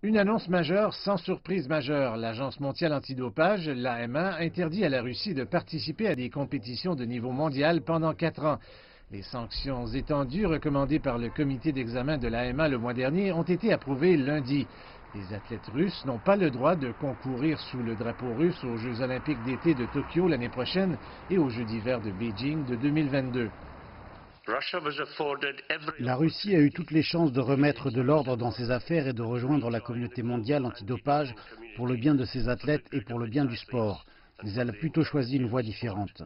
Une annonce majeure sans surprise majeure. L'Agence mondiale antidopage, l'AMA, interdit à la Russie de participer à des compétitions de niveau mondial pendant 4 ans. Les sanctions étendues recommandées par le comité d'examen de l'AMA le mois dernier ont été approuvées lundi. Les athlètes russes n'ont pas le droit de concourir sous le drapeau russe aux Jeux olympiques d'été de Tokyo l'année prochaine et aux Jeux d'hiver de Beijing de 2022. La Russie a eu toutes les chances de remettre de l'ordre dans ses affaires et de rejoindre la communauté mondiale antidopage pour le bien de ses athlètes et pour le bien du sport. Mais elle a plutôt choisi une voie différente.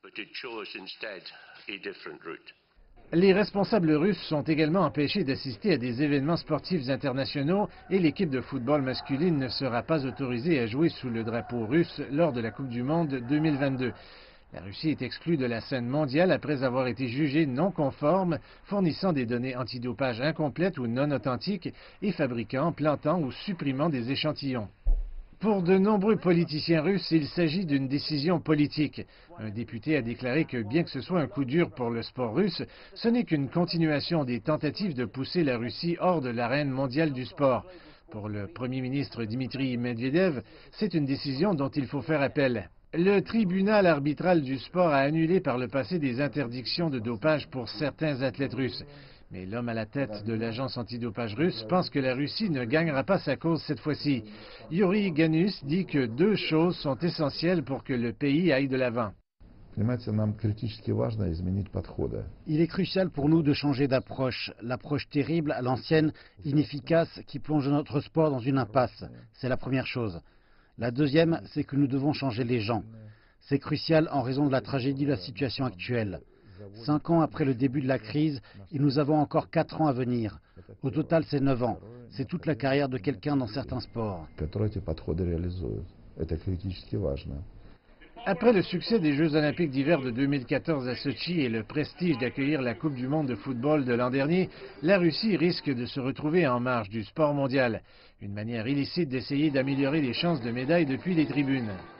Les responsables russes sont également empêchés d'assister à des événements sportifs internationaux et l'équipe de football masculine ne sera pas autorisée à jouer sous le drapeau russe lors de la Coupe du Monde 2022. La Russie est exclue de la scène mondiale après avoir été jugée non conforme, fournissant des données antidopage incomplètes ou non authentiques et fabriquant, plantant ou supprimant des échantillons. Pour de nombreux politiciens russes, il s'agit d'une décision politique. Un député a déclaré que bien que ce soit un coup dur pour le sport russe, ce n'est qu'une continuation des tentatives de pousser la Russie hors de l'arène mondiale du sport. Pour le premier ministre Dmitry Medvedev, c'est une décision dont il faut faire appel. Le tribunal arbitral du sport a annulé par le passé des interdictions de dopage pour certains athlètes russes. Mais l'homme à la tête de l'agence antidopage russe pense que la Russie ne gagnera pas sa cause cette fois-ci. Yuri Ganus dit que 2 choses sont essentielles pour que le pays aille de l'avant. Il est crucial pour nous de changer d'approche. L'approche terrible, à l'ancienne, inefficace, qui plonge notre sport dans une impasse. C'est la première chose. La deuxième, c'est que nous devons changer les gens. C'est crucial en raison de la tragédie de la situation actuelle. 5 ans après le début de la crise, et nous avons encore 4 ans à venir. Au total, c'est 9 ans. C'est toute la carrière de quelqu'un dans certains sports. Après le succès des Jeux olympiques d'hiver de 2014 à Sochi et le prestige d'accueillir la Coupe du monde de football de l'an dernier, la Russie risque de se retrouver en marge du sport mondial. Une manière illicite d'essayer d'améliorer les chances de médailles depuis les tribunes.